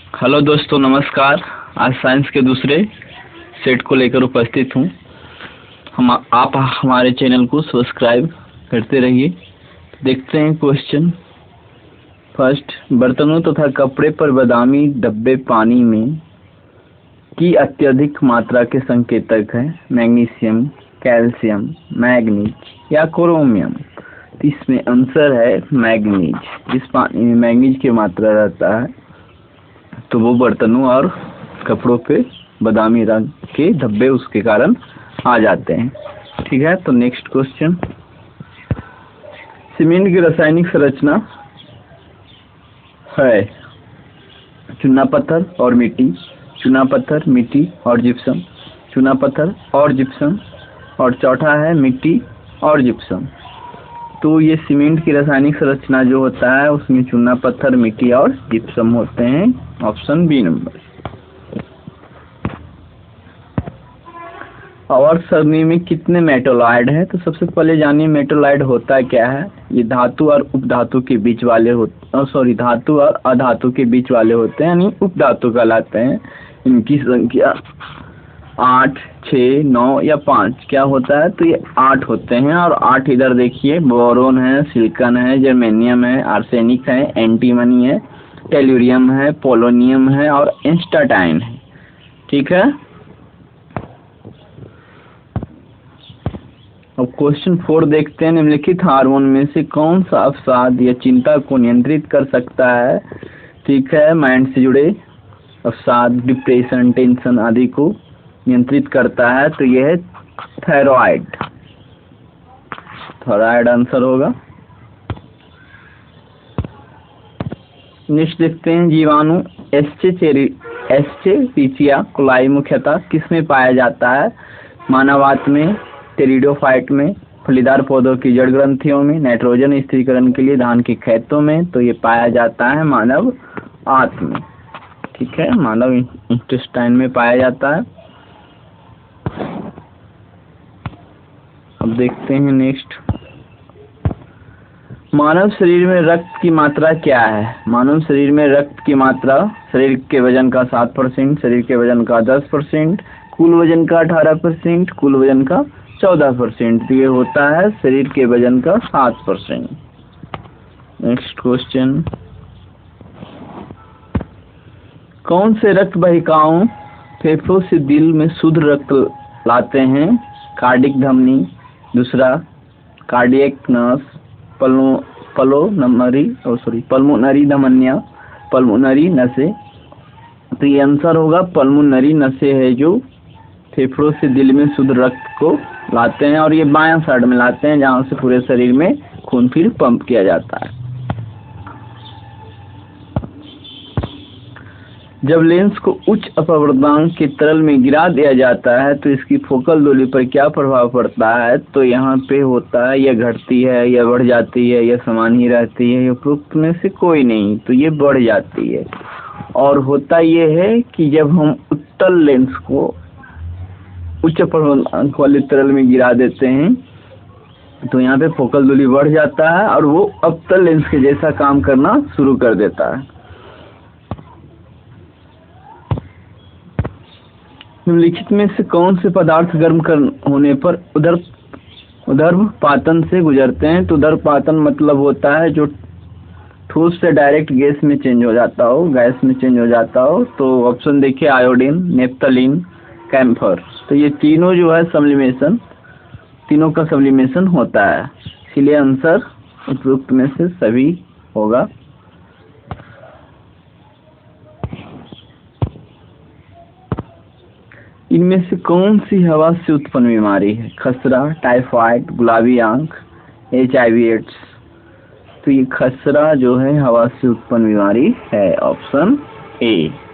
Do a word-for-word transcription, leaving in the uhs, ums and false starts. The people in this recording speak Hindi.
हेलो दोस्तों, नमस्कार। आज साइंस के दूसरे सेट को लेकर उपस्थित हूँ। हम आप हमारे चैनल को सब्सक्राइब करते रहिए। देखते हैं क्वेश्चन। फर्स्ट, बर्तनों तथा कपड़े पर बादामी धब्बे पानी में की अत्यधिक मात्रा के संकेतक है। मैग्नीशियम, कैल्शियम, मैग्नीज या क्रोमियम। तो इसमें आंसर है मैग्नीज। जिस पानी में मैग्नीज की मात्रा रहता है तो वो बर्तनों और कपड़ों पे बादामी रंग के धब्बे उसके कारण आ जाते हैं। ठीक है, तो नेक्स्ट क्वेश्चन। सीमेंट की रासायनिक संरचना है चूना पत्थर और मिट्टी, चूना पत्थर, मिट्टी और जिप्सम, चूना पत्थर और जिप्सम, और चौथा है मिट्टी और जिप्सम। तो ये सीमेंट की रासायनिक संरचना जो होता है उसमें चूना पत्थर, मिट्टी और जिप्सम होते हैं। Option B number. और सरनी में कितने मेटोलॉइड है? तो सबसे पहले जानिए मेटोलॉइड होता क्या है। ये धातु और उपधातु के बीच वाले होते सॉरी धातु और अधातु के बीच वाले होते हैं, यानी उपधातु कहलाते हैं। इनकी संख्या आठ, छः, नौ या पाँच क्या होता है? तो ये आठ होते हैं। और आठ इधर देखिए, बोरोन है, सिलिकॉन है, जर्मेनियम है, आर्सेनिक है, एंटीमनी है, टेल्यूरियम है, पोलोनियम है और एस्टाटाइन है। ठीक है। अब क्वेश्चन फोर देखते हैं। निम्नलिखित हार्मोन में से कौन सा अवसाद या चिंता को नियंत्रित कर सकता है? ठीक है, माइंड से जुड़े अवसाद, डिप्रेशन, टेंशन आदि को नियंत्रित करता है। तो यह है थायराइड। थायराइड आंसर होगा। नेक्स्ट देखते हैं। जीवाणु एस्चेरिचिया कोलाई मुख्यतः किसमें पाया जाता है? मानवात में, टेरिडोफाइट में, फलीदार पौधों की जड़ ग्रंथियों में, नाइट्रोजन स्थिरीकरण के लिए धान के खेतों में। तो ये पाया जाता है मानव आंत में। ठीक है, मानव इंटेस्टाइन में पाया जाता है। अब देखते हैं नेक्स्ट। मानव शरीर में रक्त की मात्रा क्या है? मानव शरीर में रक्त की मात्रा शरीर के वजन का सात परसेंट, शरीर के वजन का दस परसेंट, कुल वजन का अठारह परसेंट, कुल वजन का चौदह परसेंट। ये होता है शरीर के वजन का सात परसेंट। Next question. कौन से रक्त वाहिकाओं फेफड़ों से दिल में शुद्ध रक्त लाते हैं? कार्डिक धमनी, दूसरा कार्डियक नस, पल्मो पलोनरी और सॉरी पल्मोनरी धमनियां, पल्मोनरी नसें। तो ये आंसर होगा पल्मोनरी नसें है जो फेफड़ों से दिल में शुद्ध रक्त को लाते हैं, और ये बायां साइड में लाते हैं जहां से पूरे शरीर में खून फिर पंप किया जाता है। जब लेंस को उच्च अपवर्तनांक के तरल में गिरा दिया जाता है तो इसकी फोकल दूरी पर क्या प्रभाव पड़ता है? तो यहाँ पे होता है, यह घटती है, यह बढ़ जाती है, यह समान ही रहती है, यह उपरोक्त में से कोई नहीं। तो ये बढ़ जाती है। और होता यह है कि जब हम उत्तल लेंस को उच्च अपवर्तनांक वाले तरल में गिरा देते हैं तो यहाँ पे फोकल दूरी बढ़ जाता है और वो अवतल लेंस के जैसा काम करना शुरू कर देता है। निम्नलिखित में से कौन से पदार्थ गर्म कर होने पर उदर उदर्भपातन से गुजरते हैं? तो उदर्भपातन मतलब होता है जो ठोस से डायरेक्ट गैस में चेंज हो जाता हो, गैस में चेंज हो जाता हो। तो ऑप्शन देखिए, आयोडीन, नेप्थलीन, कैम्फर। तो ये तीनों जो है सब्लिमेशन, तीनों का सब्लिमेशन होता है, इसलिए आंसर उपयुक्त में से सभी होगा। इनमें से कौन सी हवा से उत्पन्न बीमारी है? खसरा, टाइफाइड, गुलाबी आंख, एच आई वी एड्स। तो ये खसरा जो है हवा से उत्पन्न बीमारी है। ऑप्शन ए।